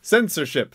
Censorship.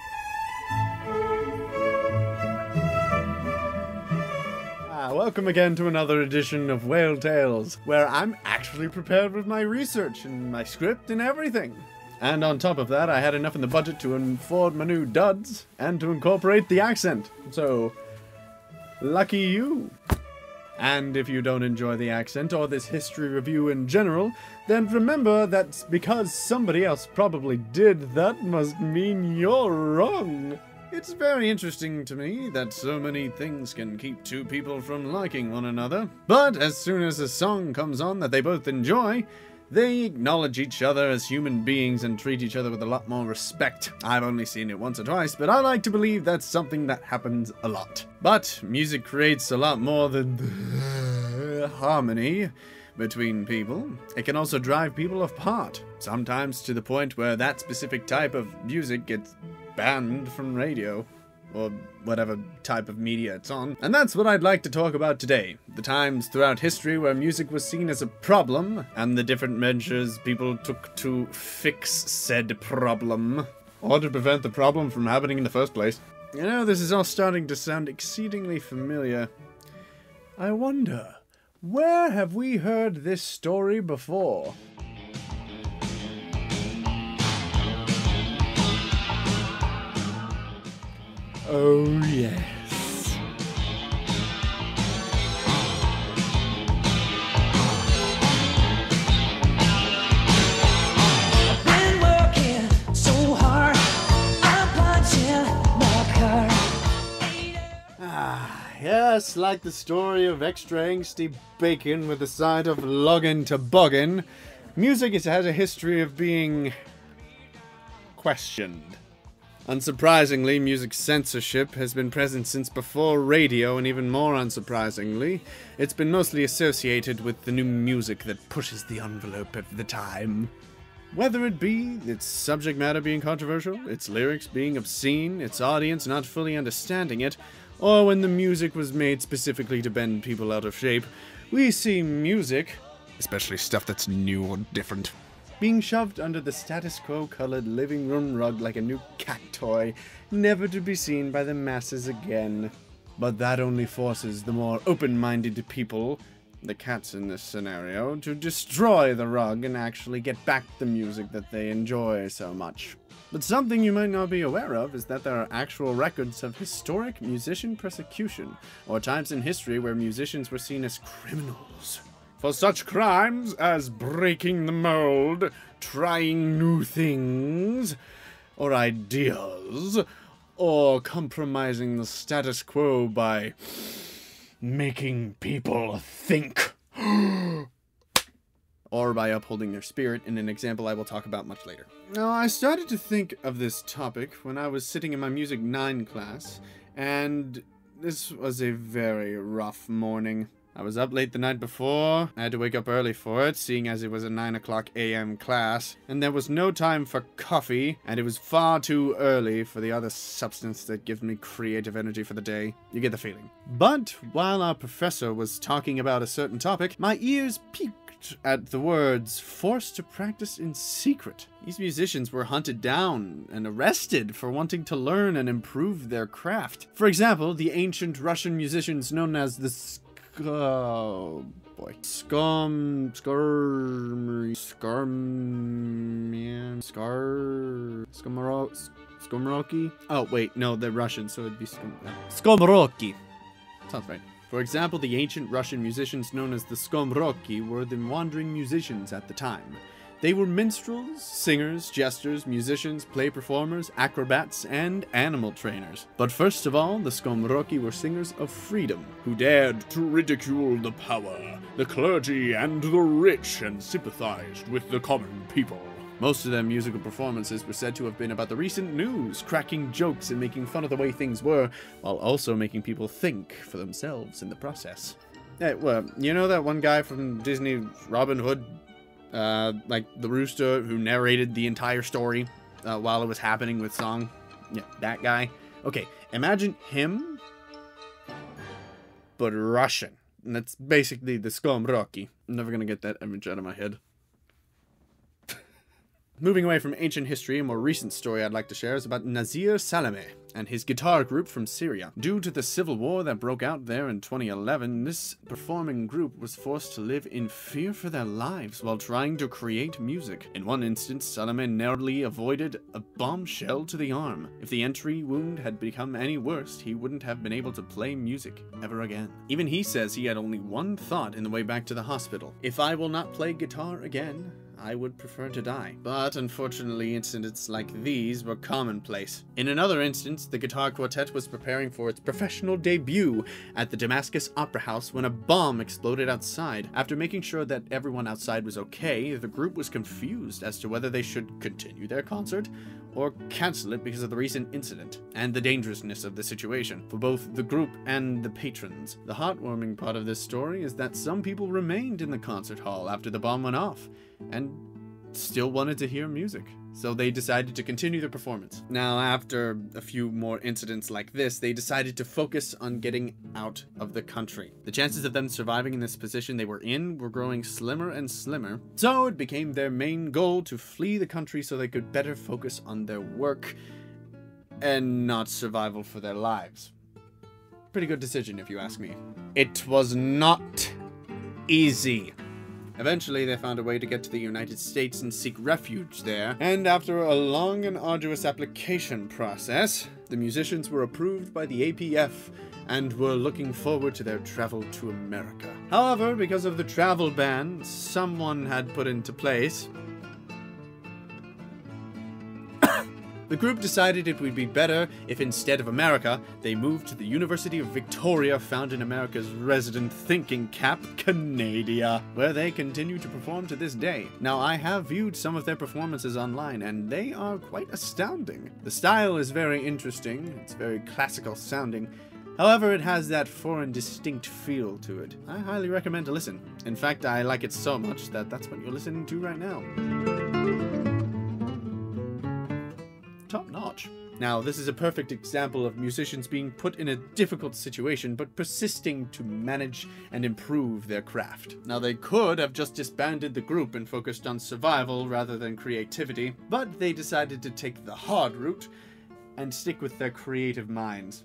Welcome again to another edition of Whale Tales, where I'm actually prepared with my research and my script and everything. And on top of that, I had enough in the budget to afford my new duds and to incorporate the accent. So, lucky you. And if you don't enjoy the accent or this history review in general, then remember that because somebody else probably did, that must mean you're wrong. It's very interesting to me that so many things can keep two people from liking one another. But as soon as a song comes on that they both enjoy, they acknowledge each other as human beings and treat each other with a lot more respect. I've only seen it once or twice, but I like to believe that's something that happens a lot. But music creates a lot more than harmony between people. It can also drive people apart, sometimes to the point where that specific type of music gets banned from radio, or whatever type of media it's on. And that's what I'd like to talk about today. The times throughout history where music was seen as a problem, and the different measures people took to fix said problem, or to prevent the problem from happening in the first place. You know, this is all starting to sound exceedingly familiar. I wonder, where have we heard this story before? Oh, yes. I've been working so hard, I'm punching my car. Yes, like the story of extra angsty bacon with a side of loggin' toboggan, music has a history of being questioned. Unsurprisingly, music censorship has been present since before radio, and even more unsurprisingly, it's been mostly associated with the new music that pushes the envelope of the time. Whether it be its subject matter being controversial, its lyrics being obscene, its audience not fully understanding it, or when the music was made specifically to bend people out of shape, we see music, especially stuff that's new or different, being shoved under the status quo colored living room rug like a new cat toy, never to be seen by the masses again. But that only forces the more open-minded people, the cats in this scenario, to destroy the rug and actually get back the music that they enjoy so much. But something you might not be aware of is that there are actual records of historic musician persecution, or times in history where musicians were seen as criminals for such crimes as breaking the mold, trying new things or ideas, or compromising the status quo by making people think, or by upholding their spirit, in an example I will talk about much later. Now, I started to think of this topic when I was sitting in my Music 9 class, and this was a very rough morning. I was up late the night before, I had to wake up early for it, seeing as it was a 9 o'clock a.m. class, and there was no time for coffee, and it was far too early for the other substance that gives me creative energy for the day. You get the feeling. But while our professor was talking about a certain topic, my ears peaked at the words, "forced to practice in secret." These musicians were hunted down and arrested for wanting to learn and improve their craft. For example, the ancient Russian musicians known as the Skomoroki? Oh, wait, no, they're Russian, so it'd be Skomoroki. Sounds right. For example, the ancient Russian musicians known as the Skomoroki were the wandering musicians at the time. They were minstrels, singers, jesters, musicians, play performers, acrobats, and animal trainers. But first of all, the Skomoroki were singers of freedom, who dared to ridicule the power, the clergy, and the rich, and sympathized with the common people. Most of their musical performances were said to have been about the recent news, cracking jokes and making fun of the way things were, while also making people think for themselves in the process. Hey, well, you know that one guy from Disney's Robin Hood? Like the rooster who narrated the entire story while it was happening with song. Yeah, that guy. Okay, imagine him, but Russian. And that's basically the Skomoroki. I'm never gonna get that image out of my head. Moving away from ancient history, a more recent story I'd like to share is about Nazir Salameh and his guitar group from Syria. Due to the civil war that broke out there in 2011, this performing group was forced to live in fear for their lives while trying to create music. In one instance, Salameh narrowly avoided a bombshell to the arm. If the entry wound had become any worse, he wouldn't have been able to play music ever again. Even he says he had only one thought in the way back to the hospital: if I will not play guitar again, I would prefer to die. But unfortunately, incidents like these were commonplace. In another instance, the guitar quartet was preparing for its professional debut at the Damascus Opera House when a bomb exploded outside. After making sure that everyone outside was okay, the group was confused as to whether they should continue their concert or cancel it because of the recent incident and the dangerousness of the situation for both the group and the patrons. The heartwarming part of this story is that some people remained in the concert hall after the bomb went off and still wanted to hear music, so they decided to continue the performance. Now, after a few more incidents like this, they decided to focus on getting out of the country. The chances of them surviving in this position they were in were growing slimmer and slimmer, so it became their main goal to flee the country so they could better focus on their work and not survival for their lives. Pretty good decision, if you ask me. It was not easy. Eventually, they found a way to get to the United States and seek refuge there, and after a long and arduous application process, the musicians were approved by the APF and were looking forward to their travel to America. However, because of the travel ban someone had put into place, the group decided it would be better if instead of America, they moved to the University of Victoria, found in America's resident thinking cap, Canada, where they continue to perform to this day. Now, I have viewed some of their performances online, and they are quite astounding. The style is very interesting, it's very classical sounding. However, it has that foreign distinct feel to it. I highly recommend to listen. In fact, I like it so much that that's what you're listening to right now. Top notch. Now, this is a perfect example of musicians being put in a difficult situation, but persisting to manage and improve their craft. Now, they could have just disbanded the group and focused on survival rather than creativity, but they decided to take the hard route and stick with their creative minds.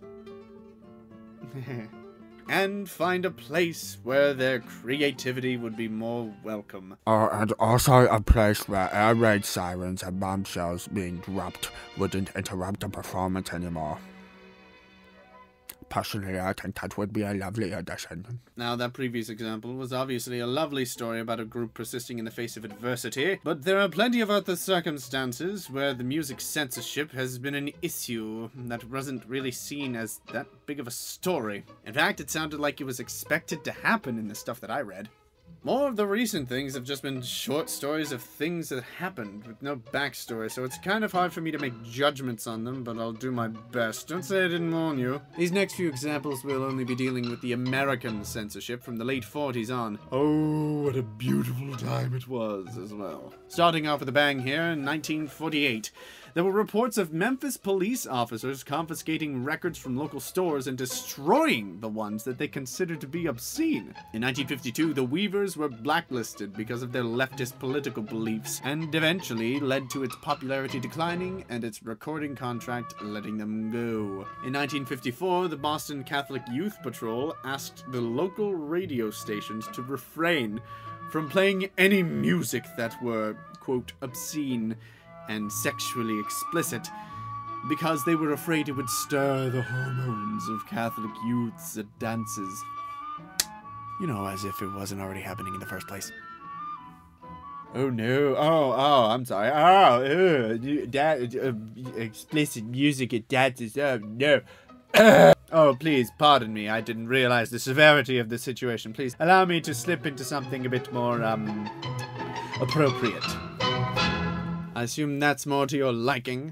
And find a place where their creativity would be more welcome. And also a place where air raid sirens and bombshells being dropped wouldn't interrupt the performance anymore. Personally, I think that would be a lovely addition. Now, that previous example was obviously a lovely story about a group persisting in the face of adversity, but there are plenty of other circumstances where the music censorship has been an issue that wasn't really seen as that big of a story. In fact, it sounded like it was expected to happen in the stuff that I read. More of the recent things have just been short stories of things that happened with no backstory, so it's kind of hard for me to make judgments on them, but I'll do my best. Don't say I didn't warn you. These next few examples will only be dealing with the American censorship from the late 40s on. Oh, what a beautiful time it was as well. Starting off with a bang here in 1948. There were reports of Memphis police officers confiscating records from local stores and destroying the ones that they considered to be obscene. In 1952, the Weavers were blacklisted because of their leftist political beliefs, and eventually led to its popularity declining and its recording contract letting them go. In 1954, the Boston Catholic Youth Patrol asked the local radio stations to refrain from playing any music that were, quote, obscene and sexually explicit, because they were afraid it would stir the hormones of Catholic youths at dances. You know, as if it wasn't already happening in the first place. Oh no, I'm sorry. Explicit music at dances, oh no. Oh, please, pardon me, I didn't realize the severity of the situation. Please, allow me to slip into something a bit more, appropriate. I assume that's more to your liking.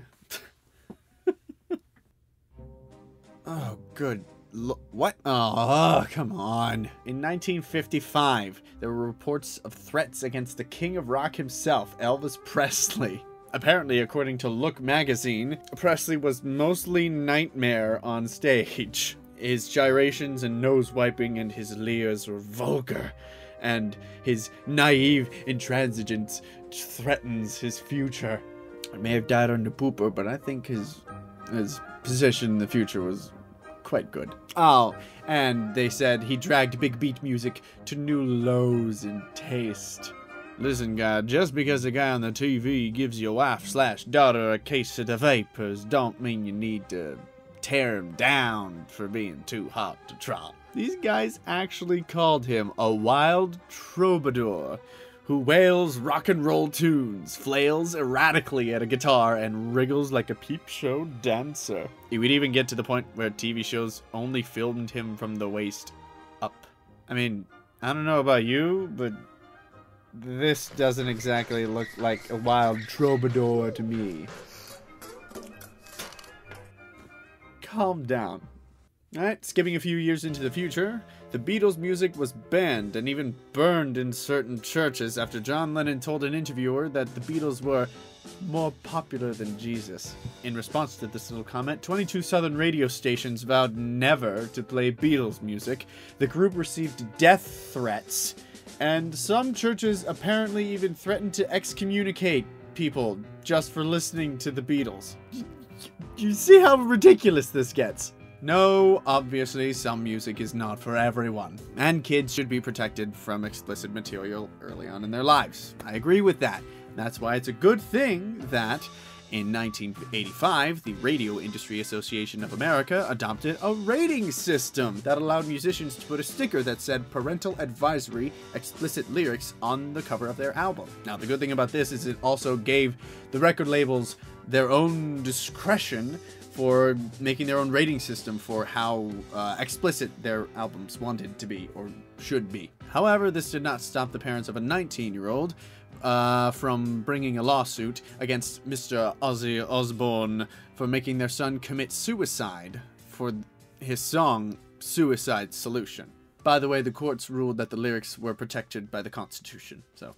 Oh, good. What? Oh, come on. In 1955, there were reports of threats against the king of rock himself, Elvis Presley. Apparently, according to Look magazine, Presley was mostly nightmare on stage. His gyrations and nose wiping and his leers were vulgar, and his naive intransigence threatens his future. He may have died on the pooper, but I think his position in the future was quite good. Oh, and they said he dragged big beat music to new lows in taste. Listen, guy, just because a guy on the TV gives your wife/daughter a case of the vapors don't mean you need to tear him down for being too hot to trot. These guys actually called him a wild troubadour who wails rock and roll tunes, flails erratically at a guitar, and wriggles like a peep show dancer. He would even get to the point where TV shows only filmed him from the waist up. I mean, I don't know about you, but this doesn't exactly look like a wild troubadour to me. Calm down. Alright, skipping a few years into the future, the Beatles' music was banned and even burned in certain churches after John Lennon told an interviewer that the Beatles were more popular than Jesus. In response to this little comment, 22 southern radio stations vowed never to play Beatles music. The group received death threats, and some churches apparently even threatened to excommunicate people just for listening to the Beatles. You see how ridiculous this gets? No, obviously, some music is not for everyone, and kids should be protected from explicit material early on in their lives. I agree with that. That's why it's a good thing that, in 1985, the Radio Industry Association of America adopted a rating system that allowed musicians to put a sticker that said parental advisory explicit lyrics on the cover of their album. Now, the good thing about this is it also gave the record labels their own discretion for making their own rating system for how explicit their albums wanted to be or should be. However, this did not stop the parents of a 19-year-old from bringing a lawsuit against Mr. Ozzy Osbourne for making their son commit suicide for his song Suicide Solution. By the way, the courts ruled that the lyrics were protected by the Constitution, so...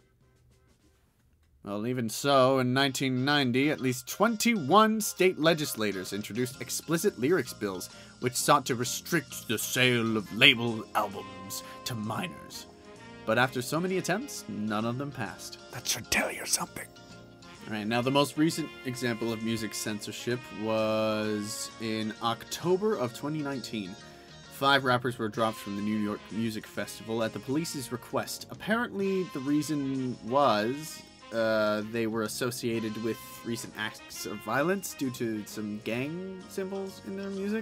Well, even so, in 1990, at least 21 state legislators introduced explicit lyrics bills, which sought to restrict the sale of label albums to minors. But after so many attempts, none of them passed. That should tell you something. Alright, now the most recent example of music censorship was in October of 2019. 5 rappers were dropped from the New York Music Festival at the police's request. Apparently, the reason was they were associated with recent acts of violence due to some gang symbols in their music.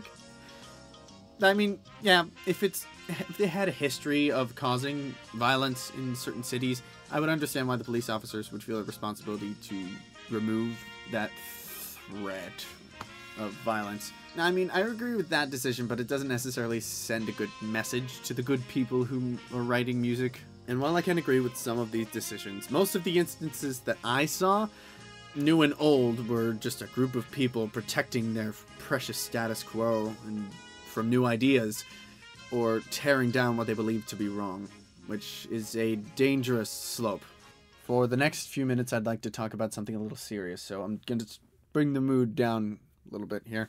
I mean, yeah, if they had a history of causing violence in certain cities, I would understand why the police officers would feel a responsibility to remove that threat of violence. Now, I mean, I agree with that decision, but it doesn't necessarily send a good message to the good people who are writing music. And while I can agree with some of these decisions, most of the instances that I saw, new and old, were just a group of people protecting their precious status quo and from new ideas, or tearing down what they believe to be wrong, which is a dangerous slope. For the next few minutes, I'd like to talk about something a little serious, so I'm going to bring the mood down a little bit here.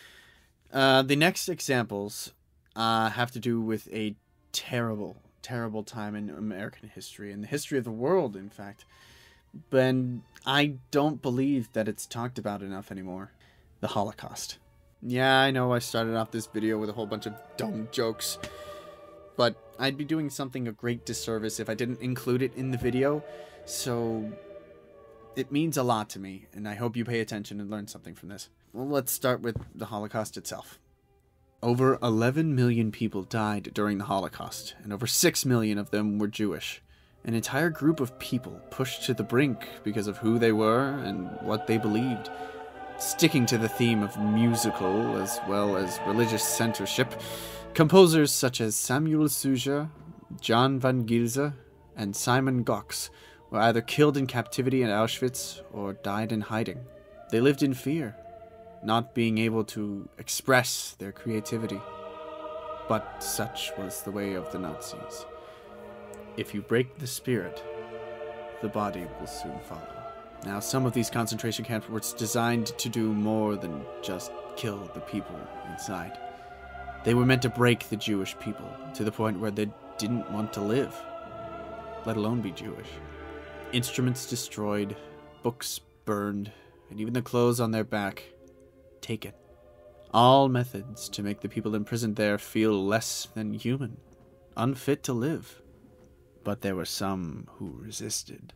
The next examples have to do with a terrible time in American history, and the history of the world, in fact. But I don't believe that it's talked about enough anymore. The Holocaust. Yeah, I know I started off this video with a whole bunch of dumb jokes, but I'd be doing something a great disservice if I didn't include it in the video, so it means a lot to me, and I hope you pay attention and learn something from this. Well, let's start with the Holocaust itself. Over 11 million people died during the Holocaust, and over 6 million of them were Jewish. An entire group of people pushed to the brink because of who they were and what they believed. Sticking to the theme of musical as well as religious censorship, composers such as Samuel Suger, John van Gilze, and Simon Gox were either killed in captivity in Auschwitz or died in hiding. They lived in fear, not being able to express their creativity. But such was the way of the Nazis. If you break the spirit, the body will soon follow. Now, some of these concentration camps were designed to do more than just kill the people inside. They were meant to break the Jewish people to the point where they didn't want to live, let alone be Jewish. Instruments destroyed, books burned, and even the clothes on their back taken. All methods to make the people imprisoned there feel less than human, unfit to live. But there were some who resisted.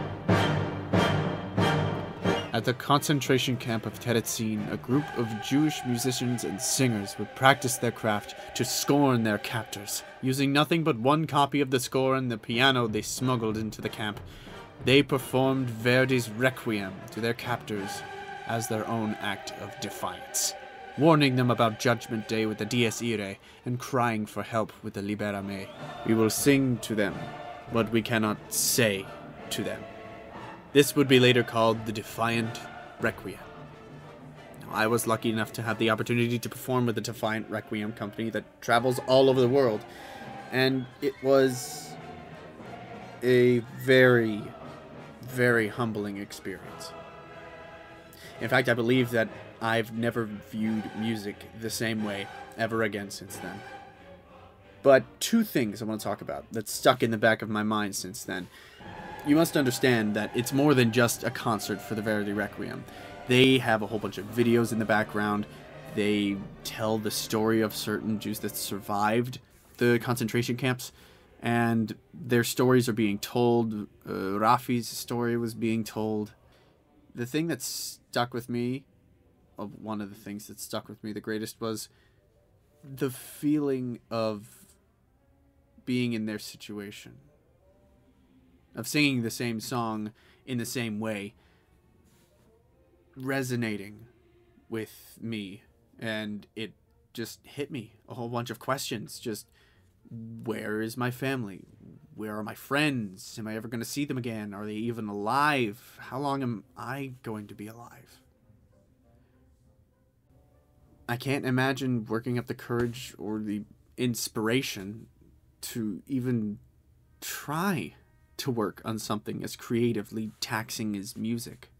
At the concentration camp of Terezin, a group of Jewish musicians and singers would practice their craft to scorn their captors. Using nothing but one copy of the score and the piano they smuggled into the camp, they performed Verdi's Requiem to their captors as their own act of defiance, warning them about Judgment Day with the Dies Irae and crying for help with the Libera Me. We will sing to them what we cannot say to them. This would be later called the Defiant Requiem. Now, I was lucky enough to have the opportunity to perform with the Defiant Requiem company that travels all over the world, and it was a very, very humbling experience. In fact, I believe that I've never viewed music the same way ever again since then. But two things I want to talk about that stuck in the back of my mind since then. You must understand that it's more than just a concert for the Verdi Requiem. They have a whole bunch of videos in the background. They tell the story of certain Jews that survived the concentration camps, and their stories are being told. Rafi's story was being told. The thing that stuck with me, one of the things that stuck with me the greatest, was the feeling of being in their situation, of singing the same song in the same way, resonating with me, and it just hit me. A whole bunch of questions, just, where is my family? Where are my friends? Am I ever going to see them again? Are they even alive? How long am I going to be alive? I can't imagine working up the courage or the inspiration to even try to work on something as creatively taxing as music.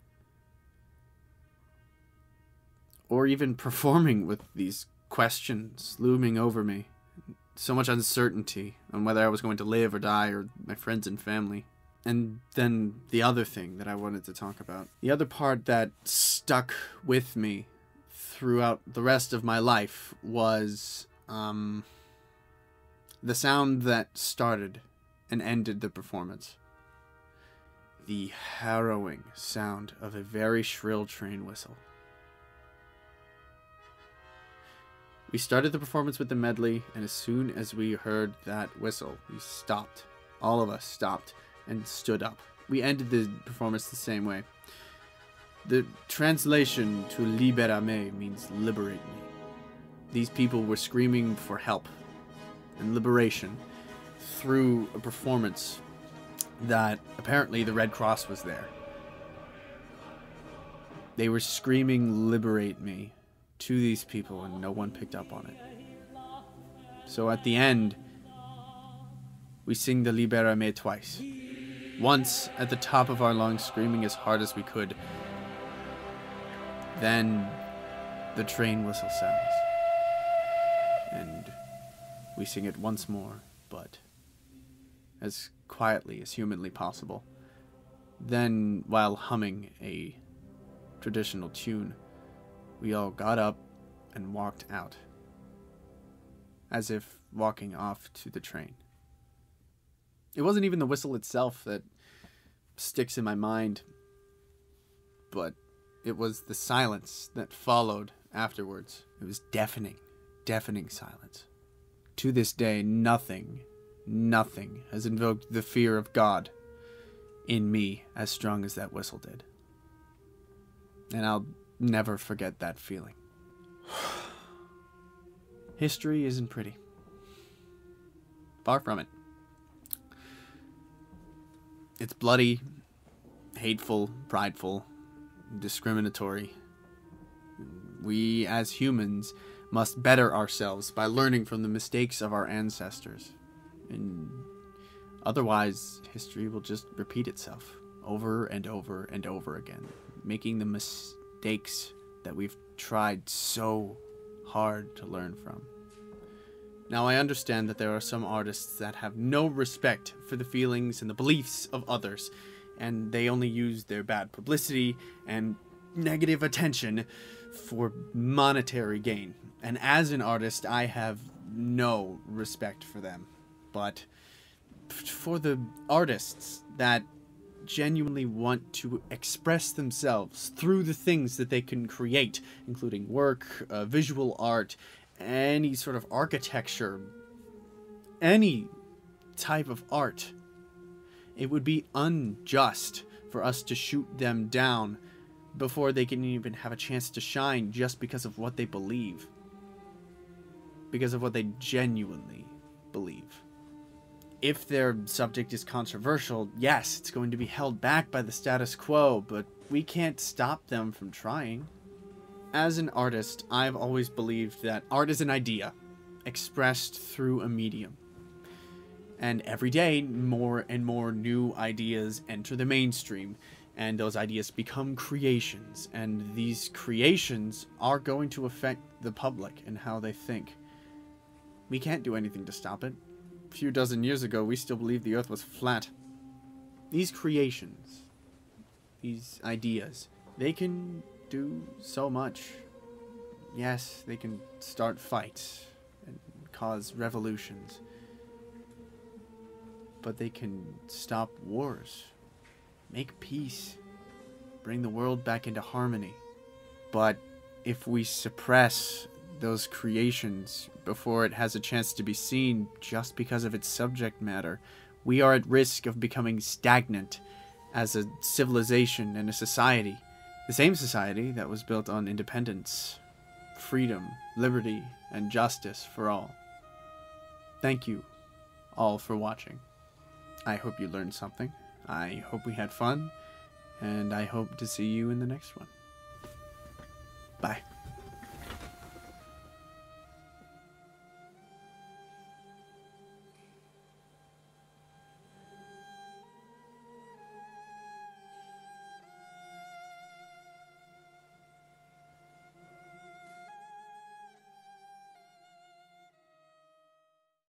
Or even performing with these questions looming over me. So much uncertainty on whether I was going to live or die, or my friends and family. And then the other thing that I wanted to talk about. The other part that stuck with me throughout the rest of my life was the sound that started and ended the performance. The harrowing sound of a very shrill train whistle. We started the performance with the medley, and as soon as we heard that whistle, we stopped. All of us stopped and stood up. We ended the performance the same way. The translation to Libera Me means liberate me. These people were screaming for help and liberation through a performance that apparently the Red Cross was there. They were screaming liberate me to these people, and no one picked up on it. So at the end, we sing the Libera Me twice. Once at the top of our lungs, screaming as hard as we could. Then the train whistle sounds, and we sing it once more, but as quietly as humanly possible. Then, while humming a traditional tune, we all got up and walked out, as if walking off to the train. It wasn't even the whistle itself that sticks in my mind, but it was the silence that followed afterwards. It was deafening, deafening silence. To this day, nothing has invoked the fear of God in me as strong as that whistle did. And I'll never forget that feeling. History isn't pretty. Far from it. It's bloody, hateful, prideful, discriminatory. We, as humans, must better ourselves by learning from the mistakes of our ancestors. And otherwise, history will just repeat itself over and over and over again, making the mistakes that we've tried so hard to learn from. Now, I understand that there are some artists that have no respect for the feelings and the beliefs of others, and they only use their bad publicity and negative attention for monetary gain. And as an artist, I have no respect for them. But for the artists that genuinely want to express themselves through the things that they can create, including work, visual art, any sort of architecture, any type of art, it would be unjust for us to shoot them down before they can even have a chance to shine just because of what they believe. Because of what they genuinely believe. If their subject is controversial, yes, it's going to be held back by the status quo, but we can't stop them from trying. As an artist, I've always believed that art is an idea, expressed through a medium. And every day, more and more new ideas enter the mainstream, and those ideas become creations, and these creations are going to affect the public and how they think. We can't do anything to stop it. A few dozen years ago, we still believed the earth was flat. These creations, these ideas, they can do so much. Yes, they can start fights and cause revolutions. But they can stop wars, make peace, bring the world back into harmony. But if we suppress those creations before it has a chance to be seen just because of its subject matter, we are at risk of becoming stagnant as a civilization and a society. The same society that was built on independence, freedom, liberty, and justice for all. Thank you all for watching. I hope you learned something. I hope we had fun. And I hope to see you in the next one. Bye.